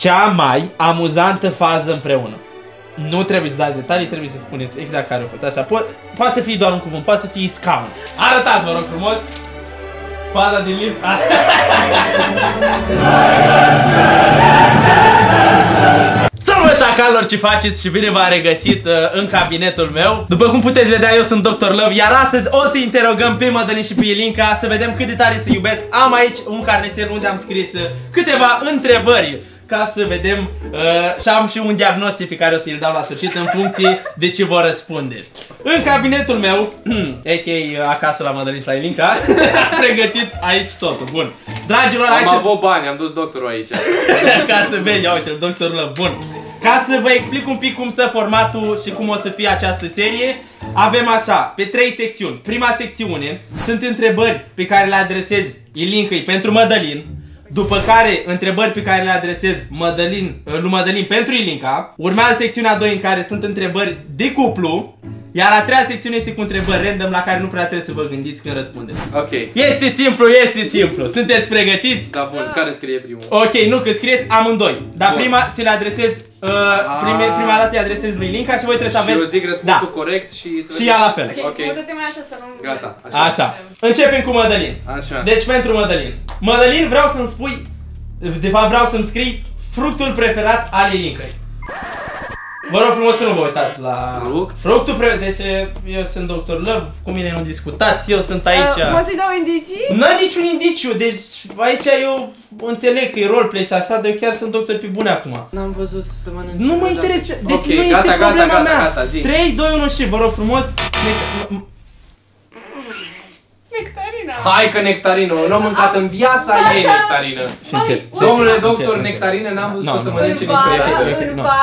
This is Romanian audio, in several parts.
cea mai amuzantă fază împreună. Nu trebuie să dați detalii, trebuie să spuneți exact care a fost. Așa, poate să fie doar un cuvânt, poate să fie scaun. Arătați, vă rog frumos. Faza din lift. Salut, șacalilor, ce faceți și bine v-am regăsit în cabinetul meu. După cum puteți vedea, eu sunt Dr. Love, iar astăzi o să interogăm pe Mădălin și pe Ilinca să vedem cât de tare se iubesc. Am aici un carnețel unde am scris câteva întrebări ca să vedem și am și un diagnostic pe care o să-l dau la sfârșit în funcție de ce vor răspunde. În cabinetul meu, a.k.a. acasă la Mădălin și la Ilinca, pregătit aici totul, bun. Dragilor, am avut bani, am dus doctorul aici. Ca să vezi, uite, doctorul, bun. Ca să vă explic un pic cum stă formatul și cum o să fie această serie, avem așa, pe 3 secțiuni. Prima secțiune sunt întrebări pe care le adresez Ilincăi pentru Mădălin. După care, întrebări pe care le adresez lui Mădălin pentru Ilinca. Urmează secțiunea 2 în care sunt întrebări de cuplu. Iar a treia secțiune este cu întrebări random la care nu prea trebuie să vă gândiți când răspundeți. Ok. Este simplu, este simplu. Sunteți pregătiți? Da, bun. Care scrie primul? Ok, nu, că scrieți amândoi. Dar prima ți le adresez, prima dată îi adresez lui Ilinca și voi trebuie să aveți... Și eu zic răspunsul corect și... Și ea la fel. Ok, mută-te mai așa să nu... Gata, așa. Începem cu Mădălin. Așa. Deci pentru Mădălin. Mădălin, vreau să-mi spui, de fapt vreau să-mi scrii fructul preferat al Ilincăi. Vă rog frumos să nu vă uitați la... Fructul preferat, deci eu sunt Dr. Love, cu mine nu discutați, eu sunt aici... Poți să-i dau indicii? N-ai niciun indiciu, deci aici eu înțeleg că e roleplay și așa, dar eu chiar sunt doctor pe bune acum. N-am văzut să mănânci. Nu mă interesează, deci okay, nu este problema mea. Gata, zi. 3, 2, 1 și vă rog frumos. Nectarina. Hai că nectarină, nu am mâncat în viața ei nectarină. Domnule doctor, nectarină n-am văzut că să mănânce niciodată.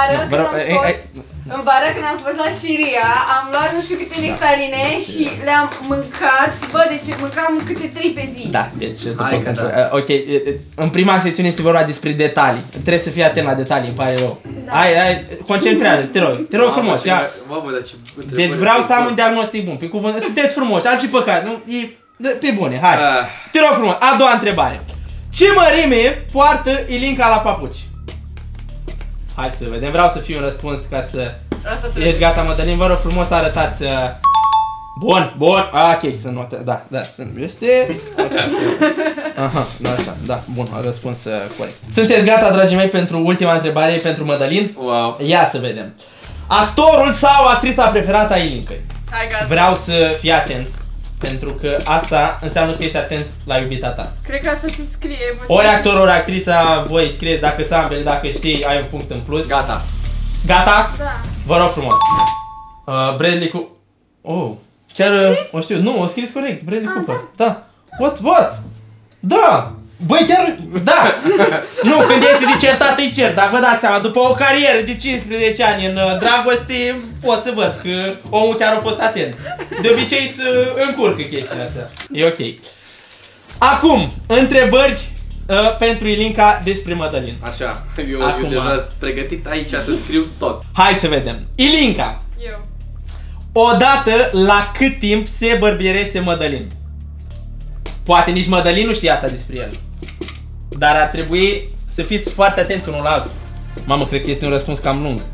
În vară când am fost la Șiria, am luat nu știu câte nectarine și le-am mâncat, bă, deci mâncam câte 3 pe zi. Da, deci ok, în prima secțiune este vorba despre detalii. Trebuie să fii atent la detalii, îmi pare rău. Hai, concentrează, te rog frumos. Deci vreau să am un diagnostic bun, pe cuvânt, sunteți frumoși, am și păcat, nu? Pe bune, hai. Te rog frumos, a doua întrebare. Ce mărime poartă Ilinca la papuci? Hai să vedem, vreau să fie un răspuns ca să... Ești gata, Mădălin, vă rog frumos să arătați... Bun, ok, să notă, da, este... Aha, așa, da, bun, răspuns corect. Sunteți gata, dragii mei, pentru ultima întrebare, pentru Mădălin? Wow. Ia să vedem. Actorul sau actrița preferată a Ilincăi? Hai, gata. Vreau să fii atent, pentru că asta înseamnă că ești atent la iubita ta. Cred că așa se scrie. Ori actorul, ori actrița, voi scrieți dacă sunt ambele, dacă știi, ai un punct în plus. Gata. Gata? Da. Vă rog frumos. Bradley Cooper. Oh, chiar o știu. Nu, o scris corect. Bradley Cooper. Da. What? Da. Băi, chiar, da. Nu, când este de certat, îi cer, dar vă dați seama, după o carieră de 15 ani în dragoste, pot să văd că omul chiar a fost atent. De obicei să încurcă chestia asta. E ok. Acum, întrebări pentru Ilinca despre Mădălin. Așa, eu deja sunt pregătit aici să scriu tot. Hai să vedem. Ilinca. Eu. Odată la cât timp se bărbierește Mădălin? Poate nici Mădălin nu știe asta despre el. Dar ar trebui să fiți foarte atenți unul la altul. Mamă, cred că este un răspuns cam lung.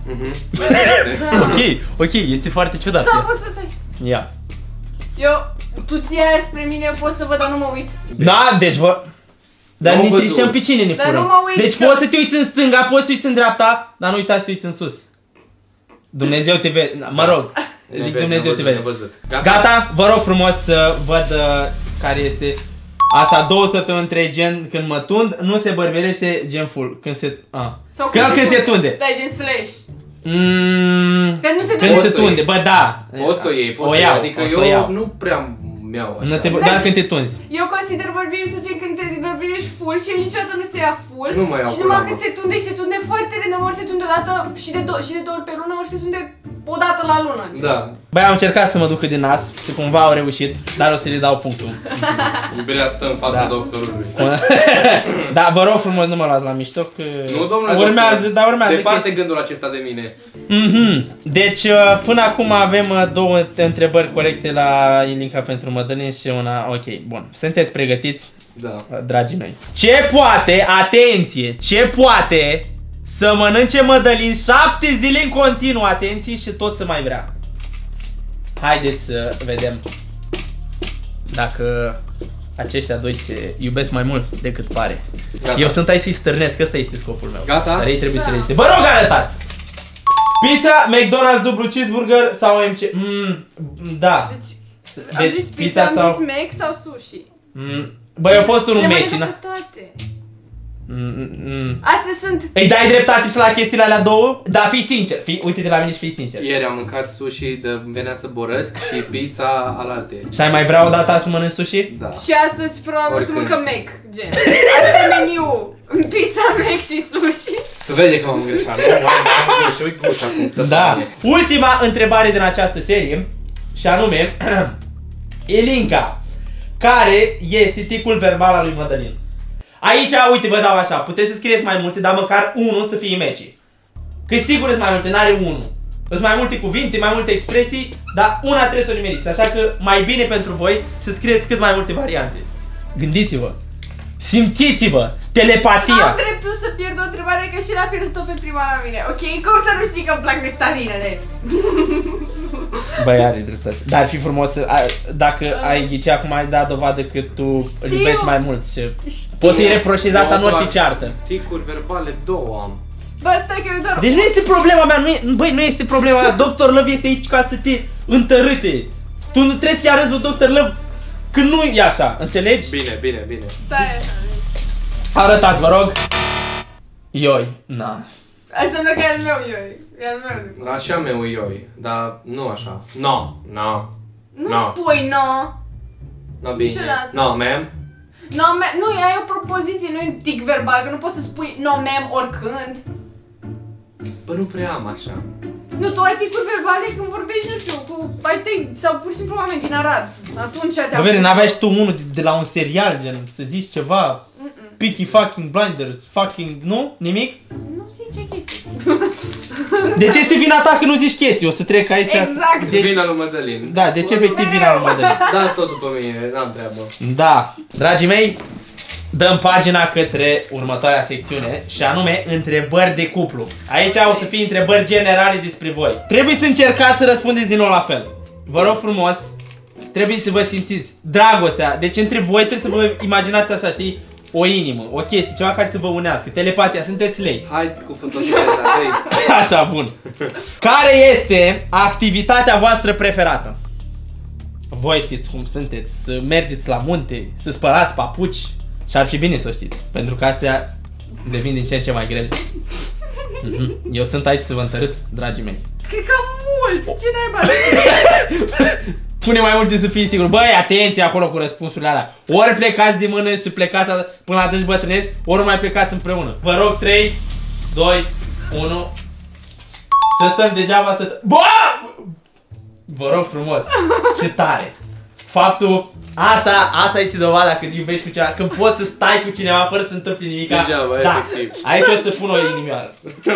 Ok, este foarte ciudat. Ia. Tu ții aia spre mine, pot să văd, dar nu mă uit. Da, deci dar ne trișăm pe cine ne furăm. Deci poți să te uiți în stânga, poți să te uiți în dreapta, dar nu uitați să te uiți în sus. Dumnezeu te vede, mă rog. Zic Dumnezeu te vede. Gata? Vă rog frumos să văd care este. Așa, 2 săptămâni între gen când mă tund, nu se bărbierește gen full. Când se... Când se tunde. Da, gen slash. Când se tunde, bă, da. Poți să o iei, poți să o iei, adică eu nu prea mi-au așa. Dar când te tunzi. Eu consider bărbierești gen când te bărbierești full și el niciodată nu se ia full. Nu mai iau. Și numai când se tunde și se tunde foarte random, ori se tunde o dată și de 2 ori pe lună, ori se tunde o dată la lună. Da. Băi, am încercat să mă duc de nas și cumva au reușit, dar o să le dau punctul. Iubirea stă în fața doctorului. Da, vă rog frumos, nu mă luați la mișto, că nu, domnule, urmează. Departe gândul acesta de mine. Deci, până acum avem 2 întrebări corecte la Ilinca pentru Mădălin și una, ok, bun. Sunteți pregătiți? Da. Dragii mei. Ce poate, atenție, ce poate să mănânce Mădălin 7 zile în continuu, atenție, și tot să mai vrea. Haideți să vedem dacă aceștia doi se iubesc mai mult decât pare. Gata. Eu sunt aici să-i stârnesc, ăsta este scopul meu. Gata? Dar ei trebuie să le este. Vă rog, arătați! Pizza, McDonald's, dublu cheeseburger sau MC? Da. Deci am zis pizza, am zis Mac sau sushi? Băi, a fost unul Mac, na? Astea sunt... Îi dai dreptate și la chestiile alea două? Da, fii sincer, uite-te la mine și fii sincer. Ieri am mâncat sushi de venea să borăsc și pizza alaltă. Și ai mai vrea o dată să mănânci sushi? Da. Și astăzi probabil să mâncăm Mac, gen. Asta e meniul. Pizza, Mac și sushi. Să vede că m-am greșat, nu? M-am greșit, uite gușa cum stă. Da. Ultima întrebare din această serie, și anume, Elinca, care este ticul verbal al lui Mădălin? Aici, uite, vă dau așa, puteți să scrieți mai multe, dar măcar unul să fie meci. Că sigur sunt mai multe, n-are unul. Sunt mai multe cuvinte, mai multe expresii, dar una trebuie să o nimeriți. Așa că mai bine pentru voi să scrieți cât mai multe variante. Gândiți-vă, simțiți-vă, telepatia. Am dreptul să pierd o întrebare, că și l-a pierdut-o pe prima la mine, ok? Cum să nu știi că îmi plac nectarinele? Băi, are dreptate. Dar ar fi frumos să, dacă ai ghici acum, ai dat dovadă că tu îl iubești mai mult și poți să-i reproșezi asta în orice ceartă. Ticuri verbale două am. Bă, stai că eu doar... Deci nu este problema mea, băi, nu este problema mea. Dr. Love este aici ca să te întărâte. Tu nu trebuie să-i arăți lui Dr. Love că nu e așa, înțelegi? Bine, bine, bine. Stai așa. Arătați, vă rog. Ioi, na. Înseamnă că e al meu, Ioi. E al meu. Așa meu Ioi, dar nu așa. No. Nu spui no. No, bine. Niciodată. No, ma'am. No, nu, e o propoziție, nu e un tic verbal, că nu poți să spui no, ma'am, oricând. Bă, nu prea am așa. Nu, tu ai ticuri verbale când vorbești, nu știu, cu ai tăi sau pur și simplu oameni din Arad. Atunci te-am... Bă, n-aveai și tu unul de la un serial, gen, să zici ceva? Peaky fucking Blinders, fucking, nu? Nimic? Nu zice chestii. Deci este vina ta că nu zici chestii, o să trec aici. Exact. Deci... Vina lui Mădălin. Da, deci efectiv vina lui Mădălin. Dați tot după mine, n-am treabă. Da, dragii mei, dăm pagina către următoarea secțiune și anume întrebări de cuplu. Aici o să fie întrebări generale despre voi. Trebuie să încercați să răspundeți din nou la fel. Vă rog frumos, trebuie să vă simțiți dragostea. Deci între voi trebuie să vă imaginați așa, știi? O inimă, o chestie, ceva care să vă unească. Telepatia, sunteți lei. Hai cu fantozia. Așa, bun. Care este activitatea voastră preferată? Voi știți cum sunteți, să mergeți la munte, să spălați papuci. Și ar fi bine să o știți, pentru că astea devin din ce în ce mai grele. Eu sunt aici să vă întărât, dragii mei. Cred că mult! Ce naiba? Pune mai multe să fii sigur. Băi, atenție acolo cu răspunsurile alea. Ori plecați de mână și plecați până la adânci bătrâneți, ori mai plecați împreună. Vă rog, 3, 2, 1. Să stăm degeaba să stăm. Bă! Vă rog frumos și tare. Faptul, asta este dovada că iubești cu cineva, când poți să stai cu cineva fără să întâmple nimic. Da, efectiv. Aici o să pun o inimioară.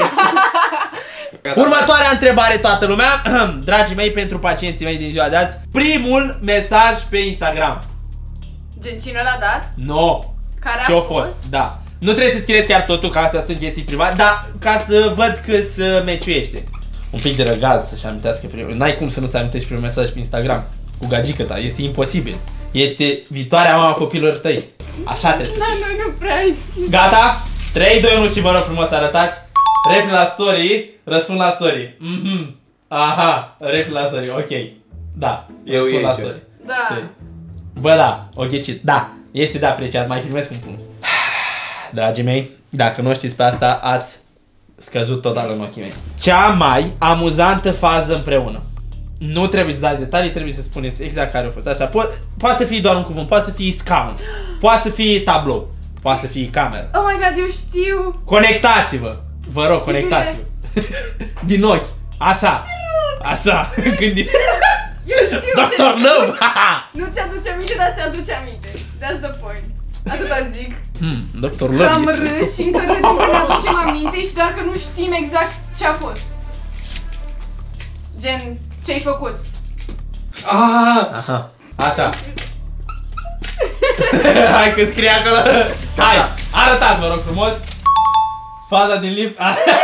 Următoarea întrebare, toată lumea. Dragii mei, pentru pacienții mei din ziua de azi, primul mesaj pe Instagram. Gen, cine l-a dat? No. Care ce-o a fost? Da. Nu trebuie să scrieți chiar totul, că astea sunt chestii private, dar ca să văd că se meciuiește. Un pic de răgaz să-și amintească primul. N-ai cum să nu-ți amintești primul mesaj pe Instagram cu gagică ta, este imposibil. Este viitoarea mama copilor tăi. Așa trebuie să fie. Noi nu prea ai. Gata? 3, 2, 1 și vă rog frumos să arătați. Ref la story, răspund la story. Aha, ref la story, ok. Da, eu răspund la story. Da. Bă, da, o ghicit. Da, este de apreciat, mai primesc un punct. Dragii mei, dacă nu știți pe asta, ați scăzut total în ochii mei. Cea mai amuzantă fază împreună. Nu trebuie să dați detalii, trebuie să spuneți exact care a fost. Așa, poate să fie doar un cuvânt, poate să fie scaun, poate să fie tablou, poate să fie cameră. Oh my god, eu știu! Conectați-vă! Vă rog, conectați-vă! Din ochi! Așa! Așa! Gândiți! Eu știu! Dr. Love! Nu ți-aduce aminte, dar ți-aduce aminte. That's the point. Atâta zic. Dr. Love! Am râs și încă râdim că ne aducem aminte și doar că nu știm exact ce a fost. Gen, ce-ai făcut? Aha, așa. Hai că scrie acolo. Hai, arătați, vă rog frumos. Faza din lift?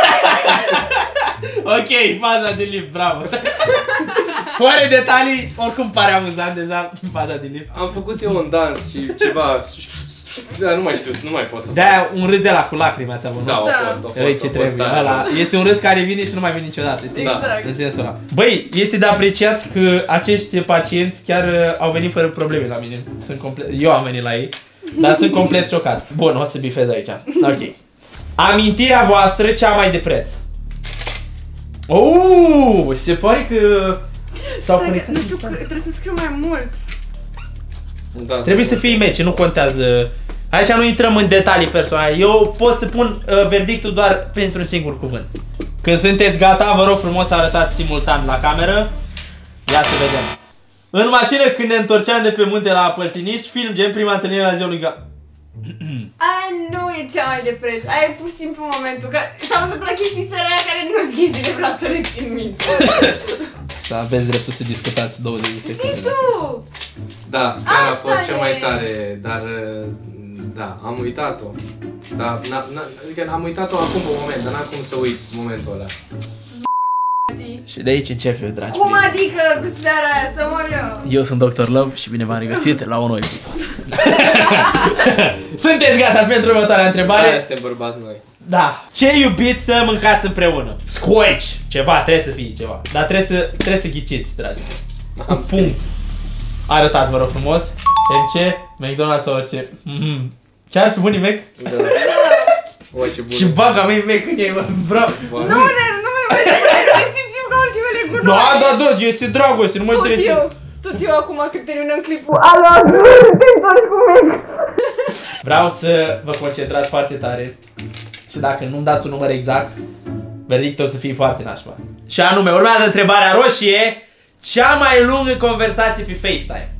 Ok, faza din lift, bravo. Fără detalii, oricum pare amuzant deja faza din lift. Am făcut eu un dans și ceva... Dar nu mai știu, nu mai pot să fac. De-aia un râs de la cu lacrimi ați avut, nu? Da, a fost. Ce trebuie. Este un râs care vine și nu mai vine niciodată, știi? Exact. În sensul ăla. Băi, este de apreciat că acești pacienți chiar au venit fără probleme la mine. Eu am venit la ei, dar sunt complet șocat. Bun, o să bifez aici. Ok. Amintirea voastră cea mai de preț. Se pare că... Nu știu, trebuie să scriu mai mult. Da, trebuie să fie meci, nu contează. Aici nu intrăm în detalii personale. Eu pot să pun verdictul doar printr-un singur cuvânt. Când sunteți gata, vă rog frumos să arătați simultan la cameră. Ia să vedem. În mașină, când ne întorceam de pe munte la Păltiniș, film gen prima întâlnire la ziua lui Aia nu e cea mai de preț. Aia e pur și simplu momentul că s-au întâmplat chestii sărea care nu-s chestii de vreau să le țin minte. Să aveți dreptul să discutați 20 de secunde. Zi tu! Da, chiar a fost cea mai tare, dar da, am uitat-o. Da, adică am uitat-o acum pe moment, dar n-am cum să uit momentul ăla. Și de aici încep eu, dragi Cum adică cu seara aia, să mă eu? Eu sunt Dr. Love și bine v-am regăsit la un nou episod. Sunteți gata pentru următoarea întrebare? Da, suntem bărbați noi. Da. Ce iubiți să mâncați împreună? Squelch! Ceva, trebuie să fie ceva. Dar trebuie să ghiciți, dragi. Cu punct. Arătați, vă rog frumos. MC, McDonald's sau orice. Chiar pe bunii Mac? Da. Oi, ce bun. Și baga mea Mac în ei, bravo. Nu mai simțim ca ultimele gunoaie. Da, este dragoste, nu mai trebuie să... Tot eu acum când terminăm clipul. Alo, te întorci cu Mac. Vreau să vă concentrați foarte tare. Și dacă nu-mi dați un număr exact, verdictul o să fie foarte nașpa. Și anume, urmează întrebarea roșie. Cea mai lungă conversație pe FaceTime.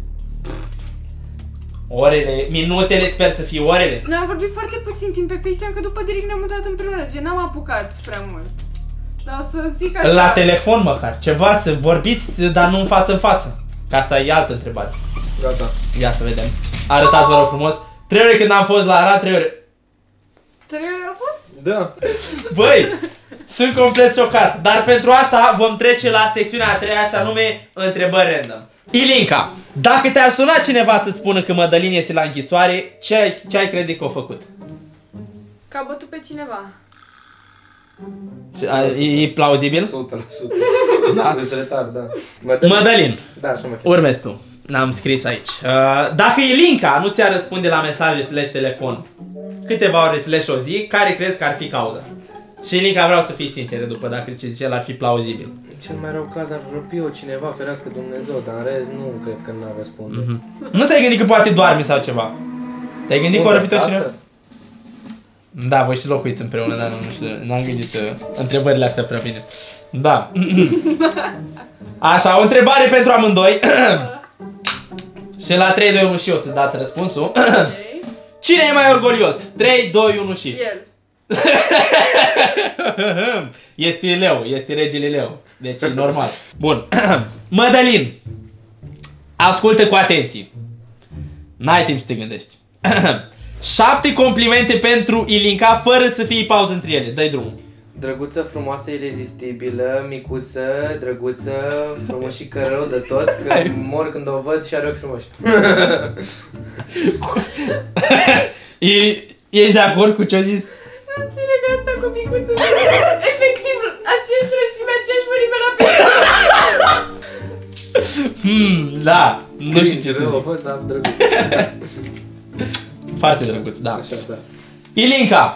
Orele, minutele, sper să fie orele. Noi am vorbit foarte puțin timp pe FaceTime, că după direct ne-am mutat împreună, gen n-am apucat prea mult. Dar o să zic așa... La telefon măcar, ceva, să vorbiți, dar nu în față în față. Ca asta e altă întrebare. Gata. Ia să vedem. Arătați, vă rog frumos. 3 ore când am fost la Arad, 3 ore. 3 ore au fost? Da. Băi, sunt complet șocat. Dar pentru asta vom trece la secțiunea a treia, și anume întrebări random. Ilinca, dacă te-ar suna cineva să spună că Mădălin este la închisoare, ce ai crede că a făcut? Că a bătut pe cineva. E plauzibil? 100%. Da. Desretard, da. Mădălin, da, așa mă chem. urmezi tu. N-am scris aici. Dacă Ilinca nu ți-ar răspunde la mesaje / telefon câteva ore / o zi, care crezi că ar fi cauza? Și Ilinca, vreau să fii sinceră după dacă ce zice el ar fi plauzibil. Cel mai rău caz ar răpi-o cineva, ferească Dumnezeu, dar în rest nu cred că n-ar răspunde. Nu te-ai gândit că poate doarmi sau ceva? Te-ai gândit că o răpit-o cineva? Da, voi și locuiți împreună, dar nu știu, n-am gândit întrebările astea prea bine. Da. Așa, o întrebare pentru amândoi. Și la 3, 2, 1 și eu să dați răspunsul. Cine e mai orgolios? 3, 2, 1 și... El. Este leu, este regele leu. Deci e normal. Bun. Mădălin, ascultă cu atenție. N-ai timp să te gândești. 7 complimente pentru Ilinca fără să fie pauză între ele. Dă-i drumul. Drăguță, frumoasă, irezistibilă, micuță, drăguță, frumușică rău de tot, că mor când o văd și are ochi frumoși. Ești de acord cu ce-a zis? Nu înțeleg asta cu micuță. Efectiv, aceeași rățime, aceeași mărime la picior. Da, nu știu ce să zic. A fost, dar drăguț. Foarte drăguț, da. Așa, da. Ilinca,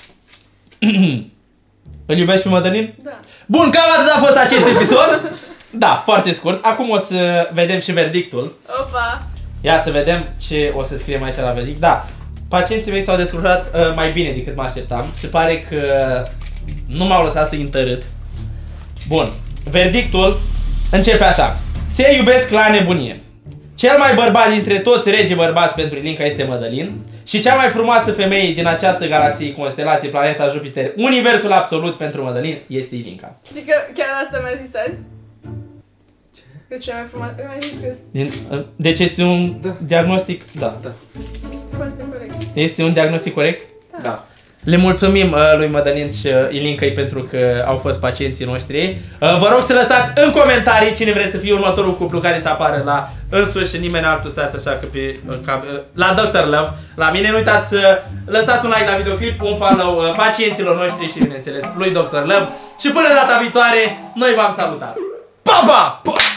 îl iubești pe Mădălin? Da. Bun, cam atât a fost acest episod. Da, foarte scurt. Acum o să vedem și verdictul. Opa. Ia să vedem ce o să scriem aici la verdict. Da, pacienții mei s-au descurcat mai bine decât mă așteptam. Se pare că nu m-au lăsat să întărât. Bun, verdictul începe așa. Se iubesc la nebunie. Cel mai bărbat dintre toți regii bărbați pentru Ilinca este Mădălin. Și cea mai frumoasă femeie din această galaxie, constelație, planeta Jupiter, universul absolut pentru Mădălin este Ilinca. Știi că chiar asta mi-a zis azi? Ce? Că-s cea mai frumoasă, mi-a zis că-s... Deci este un diagnostic, da. Foarte corect. Este un diagnostic corect? Da. Le mulțumim lui Mădălin și Ilincăi pentru că au fost pacienții noștri. Vă rog să lăsați în comentarii cine vreți să fie următorul cuplu care să apară la însuși și nimeni altul să așa că pe la Dr. Love. La mine nu uitați să lăsați un like la videoclip, un follow pacienților noștri și bineînțeles lui Dr. Love. Și până data viitoare, noi v-am salutat. Pa, pa!